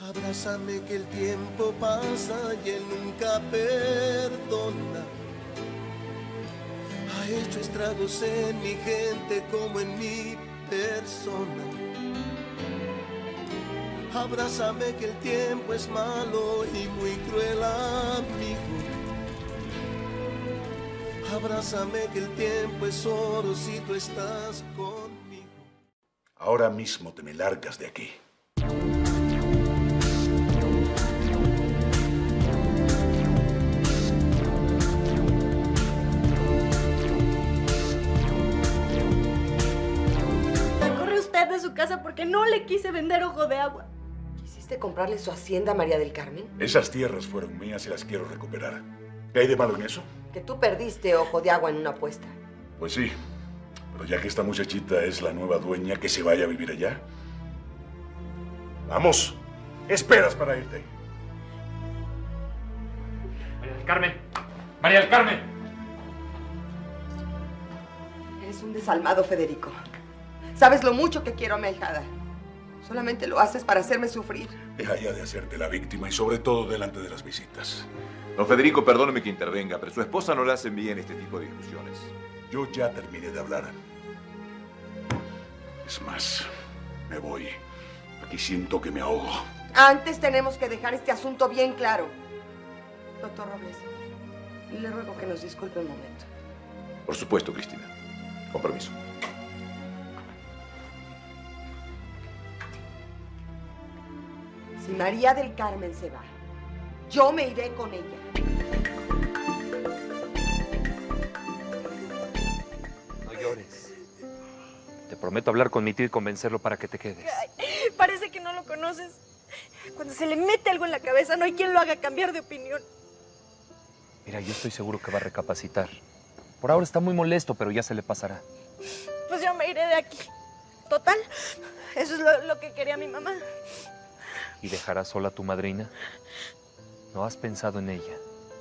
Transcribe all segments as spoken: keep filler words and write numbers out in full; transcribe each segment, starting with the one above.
Abrázame que el tiempo pasa y él nunca perdona. Ha hecho estragos en mi gente como en mi persona. Abrázame que el tiempo es malo y muy cruel, amigo. Abrázame que el tiempo es oro si tú estás conmigo. Ahora mismo te me largas de aquí. Corre usted de su casa porque no le quise vender Ojo de Agua. ¿Quisiste comprarle su hacienda a María del Carmen? Esas tierras fueron mías y las quiero recuperar. ¿Qué hay de malo en eso? Que tú perdiste Ojo de Agua en una apuesta. Pues sí, pero ya que esta muchachita es la nueva dueña, que se vaya a vivir allá. Vamos, ¿qué esperas para irte? María del Carmen, María del Carmen. Eres un desalmado, Federico. Sabes lo mucho que quiero a mi ahijada. Solamente lo haces para hacerme sufrir. Deja ya de hacerte la víctima y sobre todo delante de las visitas. Don Federico, perdóneme que intervenga, pero su esposa no le hace bien este tipo de discusiones. Yo ya terminé de hablar. Es más, me voy. Aquí siento que me ahogo. Antes tenemos que dejar este asunto bien claro. Doctor Robles, le ruego que nos disculpe un momento. Por supuesto, Cristina. Con permiso. Si María del Carmen se va, yo me iré con ella. No llores. Te prometo hablar con mi tío y convencerlo para que te quedes. Ay, parece que no lo conoces. Cuando se le mete algo en la cabeza, no hay quien lo haga cambiar de opinión. Mira, yo estoy seguro que va a recapacitar. Por ahora está muy molesto, pero ya se le pasará. Pues yo me iré de aquí. Total, eso es lo, lo que quería mi mamá. ¿Y dejarás sola a tu madrina? ¿No has pensado en ella?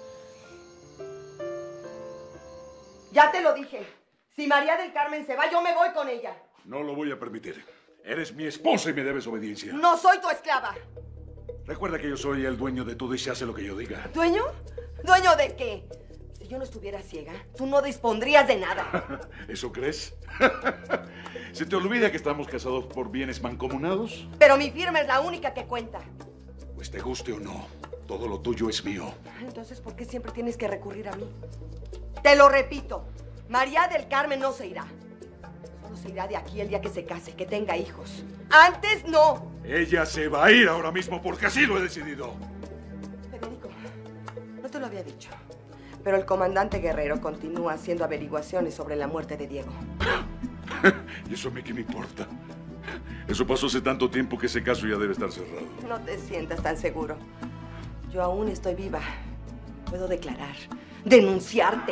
Ya te lo dije. Si María del Carmen se va, yo me voy con ella. No lo voy a permitir. Eres mi esposa y me debes obediencia. No soy tu esclava. Recuerda que yo soy el dueño de todo y se hace lo que yo diga. ¿Dueño? ¿Dueño de qué? Si yo no estuviera ciega, tú no dispondrías de nada. ¿Eso crees? ¿Se te olvida que estamos casados por bienes mancomunados? Pero mi firma es la única que cuenta. Pues te guste o no, todo lo tuyo es mío. Entonces, ¿por qué siempre tienes que recurrir a mí? Te lo repito, María del Carmen no se irá. Solo se irá de aquí el día que se case, que tenga hijos. Antes no. Ella se va a ir ahora mismo porque así lo he decidido. Federico, no te lo había dicho, pero el comandante Guerrero continúa haciendo averiguaciones sobre la muerte de Diego. ¿Y eso a mí qué me importa? Eso pasó hace tanto tiempo que ese caso ya debe estar cerrado. No te sientas tan seguro. Yo aún estoy viva. Puedo declarar, denunciarte.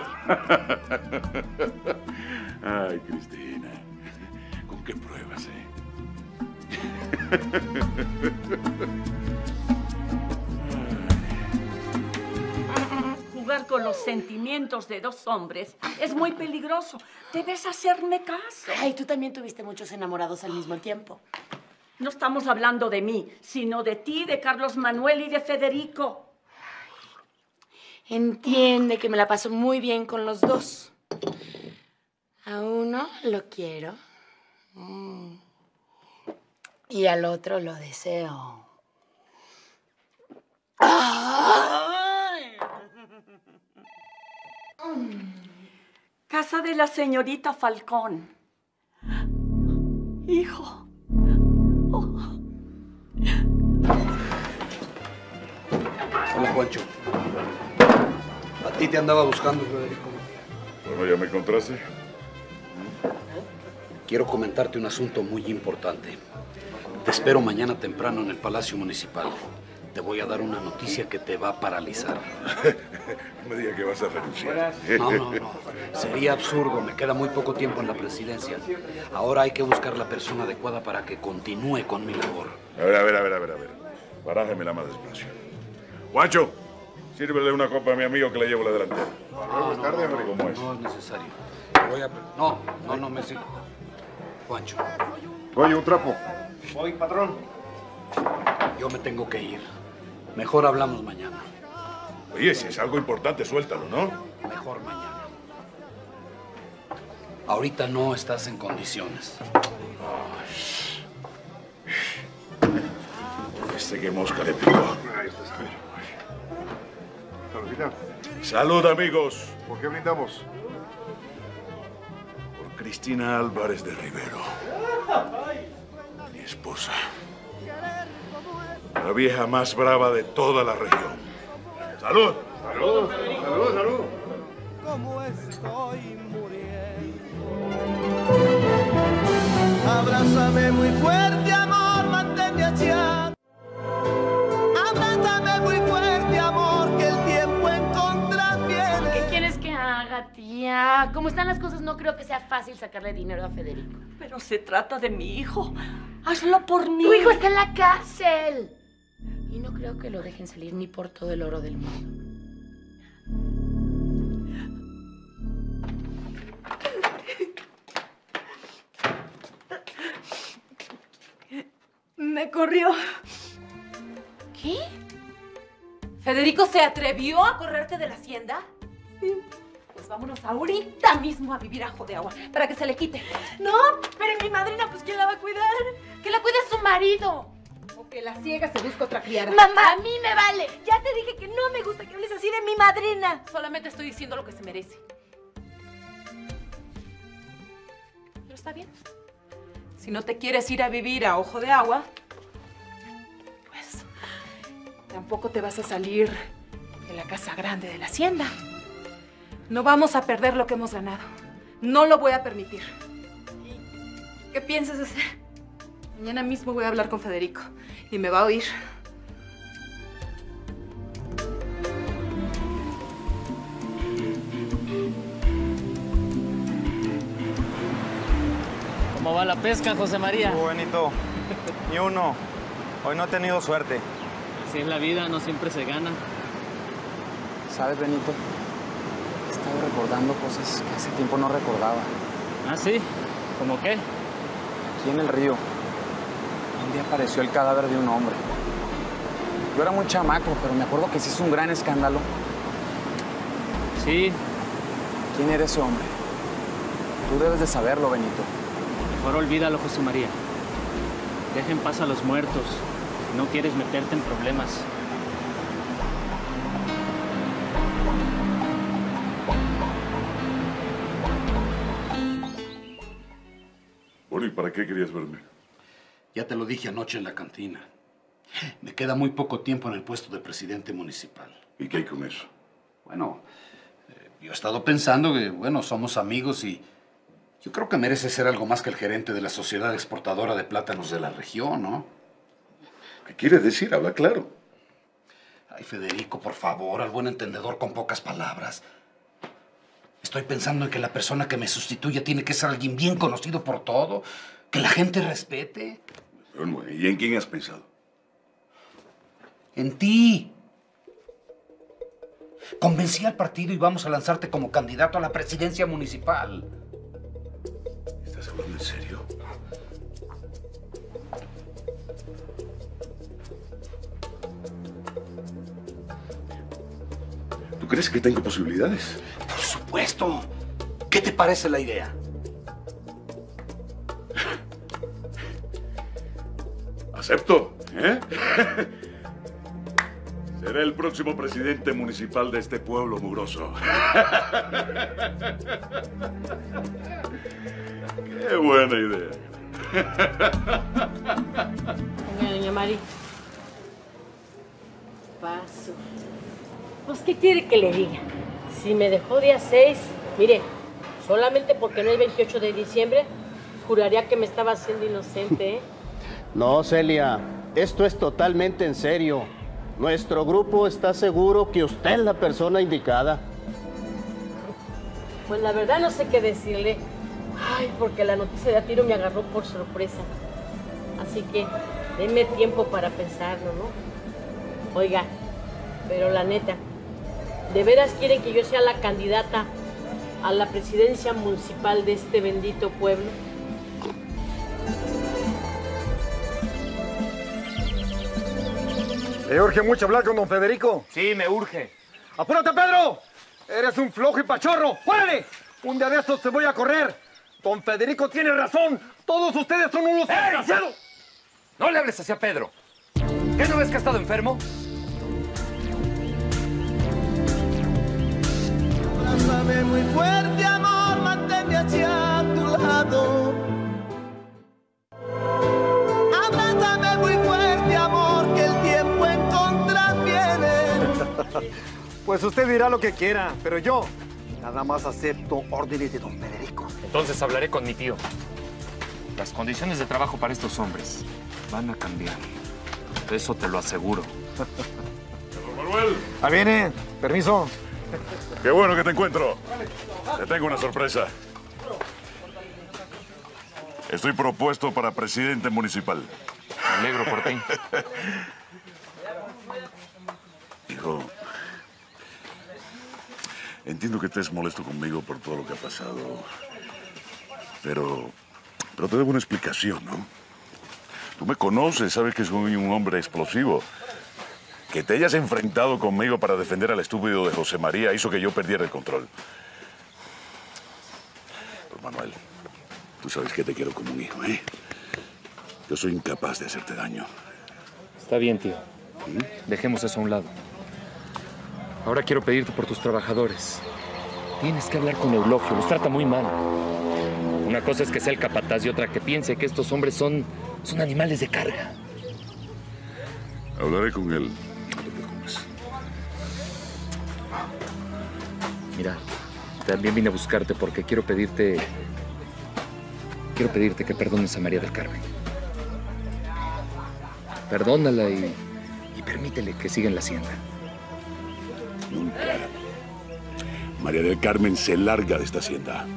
Ay, Cristina, ¿con qué pruebas, eh? Jugar con los sentimientos de dos hombres es muy peligroso. Debes hacerme caso. Ay, tú también tuviste muchos enamorados al mismo tiempo. No estamos hablando de mí, sino de ti, de Carlos Manuel y de Federico. Entiende que me la paso muy bien con los dos. A uno lo quiero. Mm. Y al otro lo deseo. ¡Ay! Casa de la señorita Falcón. Hijo. Oh. Hola, Juancho. A ti te andaba buscando, Federico. Bueno, ¿ya me encontraste? Quiero comentarte un asunto muy importante. Te espero mañana temprano en el Palacio Municipal. Te voy a dar una noticia que te va a paralizar. No me digas que vas a renunciar. No, no, no. Sería absurdo. Me queda muy poco tiempo en la presidencia. Ahora hay que buscar la persona adecuada para que continúe con mi labor. A ver, a ver, a ver, a ver, a ver. Barájemela más despacio. Juancho, sírvele una copa a mi amigo que le llevo la delantera. No, no, tarde, no, hombre, no, ¿cómo es? no es necesario. Voy a... No, no, no me sirve. Juancho. Oye, un trapo. Voy, patrón. Yo me tengo que ir. Mejor hablamos mañana. Oye, si es algo importante, suéltalo, ¿no? Mejor mañana. Ahorita no estás en condiciones. Este que mosca le picó. Salud, amigos. ¿Por qué brindamos? Por Cristina Álvarez de Rivero. Mi esposa. La vieja más brava de toda la región. ¡Salud! ¡Salud! ¡Salud, salud! Como estoy muriendo. Abrázame muy fuerte, amor, manténme hacia. Abrázame muy fuerte, amor, que el tiempo en contra viene. ¿Qué quieres que haga, tía? Como están las cosas, no creo que sea fácil sacarle dinero a Federico. Pero se trata de mi hijo. Hazlo por mí. Tu hijo está en la cárcel. Y no creo que lo dejen salir ni por todo el oro del mundo. Me corrió. ¿Qué? ¿Federico se atrevió a correrte de la hacienda? Sí. Pues vámonos ahorita mismo a vivir a Ajo de Agua para que se le quite. No, pero mi madrina, pues ¿quién la va a cuidar? Que la cuide su marido. O que la ciega se busca otra criada. Mamá, a mí me vale. Ya te dije que no me gusta que hables así de mi madrina. Solamente estoy diciendo lo que se merece. Pero está bien. Si no te quieres ir a vivir a Ojo de Agua, pues tampoco te vas a salir de la casa grande de la hacienda. No vamos a perder lo que hemos ganado. No lo voy a permitir. ¿Qué piensas hacer? Mañana mismo voy a hablar con Federico y me va a oír. ¿Cómo va la pesca, José María? Muy bonito. Ni uno. Hoy no he tenido suerte. Así es la vida, no siempre se gana. ¿Sabes, Benito? He estado recordando cosas que hace tiempo no recordaba. ¿Ah, sí? ¿Cómo qué? Aquí en el río, un día apareció el cadáver de un hombre. Yo era muy chamaco, pero me acuerdo que se hizo un gran escándalo. Sí. ¿Quién era ese hombre? Tú debes de saberlo, Benito. Mejor olvídalo, José María. Deja en paz a los muertos. Si no quieres meterte en problemas. Bueno, ¿y para qué querías verme? Ya te lo dije anoche en la cantina. Me queda muy poco tiempo en el puesto de presidente municipal. ¿Y qué hay con eso? Bueno, eh, yo he estado pensando que, bueno, somos amigos y yo creo que mereces ser algo más que el gerente de la sociedad exportadora de plátanos de la región, ¿no? ¿Qué quieres decir? Habla claro. Ay, Federico, por favor, al buen entendedor con pocas palabras. Estoy pensando en que la persona que me sustituya tiene que ser alguien bien conocido por todo, que la gente respete. Bueno, ¿y en quién has pensado? En ti. Convencí al partido y vamos a lanzarte como candidato a la presidencia municipal. ¿Estás hablando en serio? ¿Tú crees que tengo posibilidades? Por supuesto. ¿Qué te parece la idea? Acepto, ¿eh? Seré el próximo presidente municipal de este pueblo mugroso. ¡Qué buena idea! Venga, doña Mari. Paso. Pues, ¿qué quiere que le diga? Si me dejó día seis, mire, solamente porque no es veintiocho de diciembre, juraría que me estaba haciendo inocente, ¿eh? No, Celia, esto es totalmente en serio. Nuestro grupo está seguro que usted es la persona indicada. Pues la verdad no sé qué decirle. Ay, porque la noticia de a tiro me agarró por sorpresa. Así que denme tiempo para pensarlo, ¿no? Oiga, pero la neta, ¿de veras quieren que yo sea la candidata a la presidencia municipal de este bendito pueblo? ¿Te urge mucho hablar con don Federico? Sí, me urge. ¡Apúrate, Pedro! Eres un flojo y pachorro. ¡Órale! Un día de estos te voy a correr. Don Federico tiene razón. Todos ustedes son unos desgraciados. No le hables así a Pedro. ¿Qué no ves que ha estado enfermo? Abrázame muy fuerte, amor, manténme hacia tu lado. Abrázame muy fuerte, amor, que el tiempo en contra viene. Pues usted dirá lo que quiera, pero yo nada más acepto órdenes de don Federico. Entonces hablaré con mi tío. Las condiciones de trabajo para estos hombres van a cambiar. Eso te lo aseguro. Manuel. Ahí viene. Permiso. Qué bueno que te encuentro. Te tengo una sorpresa. Estoy propuesto para presidente municipal. Me alegro por ti. Hijo, entiendo que estés molesto conmigo por todo lo que ha pasado. Pero, pero te debo una explicación, ¿no? Tú me conoces, sabes que soy un hombre explosivo. Que te hayas enfrentado conmigo para defender al estúpido de José María hizo que yo perdiera el control. Pues Manuel, tú sabes que te quiero como un hijo, ¿eh? Yo soy incapaz de hacerte daño. Está bien, tío. ¿Mm? Dejemos eso a un lado. Ahora quiero pedirte por tus trabajadores. Tienes que hablar con Eulogio, los trata muy mal. Una cosa es que sea el capataz y otra que piense que estos hombres son, son animales de carga. Hablaré con él. No te preocupes. Mira, también vine a buscarte porque quiero pedirte... Quiero pedirte que perdones a María del Carmen. Perdónala y, y permítele que siga en la hacienda. Nunca. María del Carmen se larga de esta hacienda.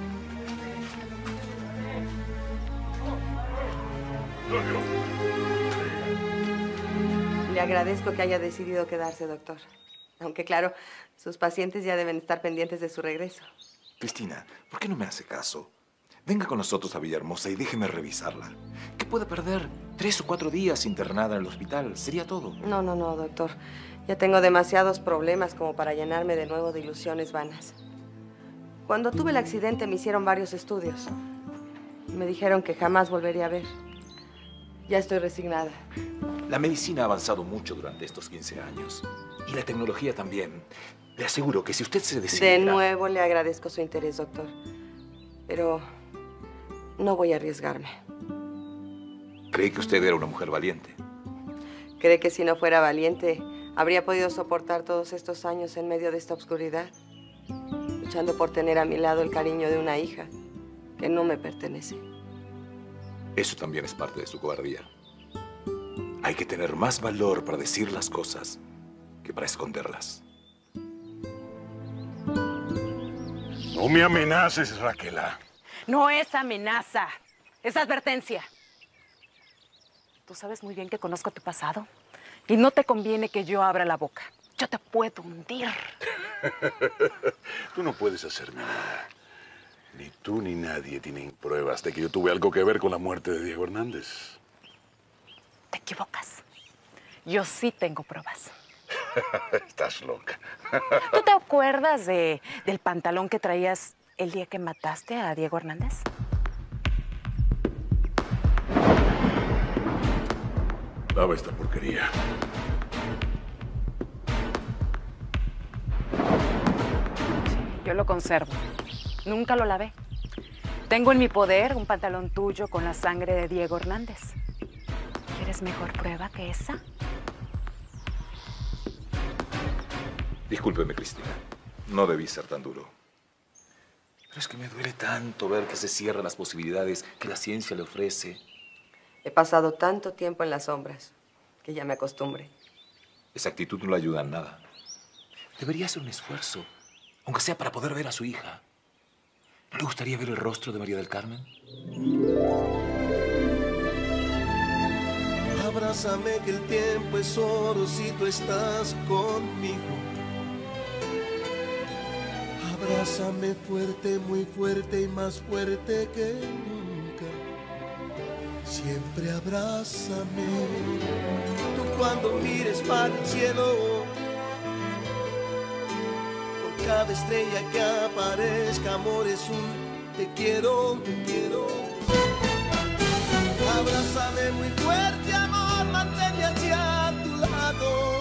Le agradezco que haya decidido quedarse, doctor. Aunque, claro, sus pacientes ya deben estar pendientes de su regreso. Cristina, ¿por qué no me hace caso? Venga con nosotros a Villahermosa y déjeme revisarla. ¿Qué puede perder? Tres o cuatro días internada en el hospital. Sería todo. No, no, no, doctor. Ya tengo demasiados problemas como para llenarme de nuevo de ilusiones vanas. Cuando tuve el accidente me hicieron varios estudios. Me dijeron que jamás volvería a ver. Ya estoy resignada. La medicina ha avanzado mucho durante estos quince años. Y la tecnología también. Le aseguro que si usted se decide... De nuevo le agradezco su interés, doctor. Pero no voy a arriesgarme. Creí que usted era una mujer valiente. ¿Cree que si no fuera valiente, habría podido soportar todos estos años en medio de esta oscuridad? Luchando por tener a mi lado el cariño de una hija que no me pertenece. Eso también es parte de su cobardía. Hay que tener más valor para decir las cosas que para esconderlas. No me amenaces, Raquela. No es amenaza, es advertencia. Tú sabes muy bien que conozco tu pasado y no te conviene que yo abra la boca. Yo te puedo hundir. Tú no puedes hacerme nada. Ni tú ni nadie tienen pruebas de que yo tuve algo que ver con la muerte de Diego Hernández. Te equivocas. Yo sí tengo pruebas. Estás loca. ¿Tú te acuerdas de, del pantalón que traías el día que mataste a Diego Hernández? Lava esta porquería. Yo lo conservo. Nunca lo lavé. Tengo en mi poder un pantalón tuyo con la sangre de Diego Hernández. ¿Quieres mejor prueba que esa? Discúlpeme, Cristina. No debí ser tan duro. Pero es que me duele tanto ver que se cierran las posibilidades que la ciencia le ofrece. He pasado tanto tiempo en las sombras que ya me acostumbré. Esa actitud no le ayuda en nada. Debería hacer un esfuerzo, aunque sea para poder ver a su hija. ¿No le gustaría ver el rostro de María del Carmen? Abrázame que el tiempo es oro si tú estás conmigo. Abrázame fuerte, muy fuerte y más fuerte que nunca. Siempre abrázame, tú cuando mires para el cielo, por cada estrella que aparezca, amor, es un te quiero, te quiero. Abrázame muy fuerte, amor, manténme hacia tu lado.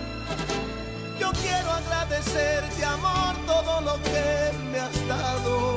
Yo quiero agradecerte, amor, todo lo que me has dado.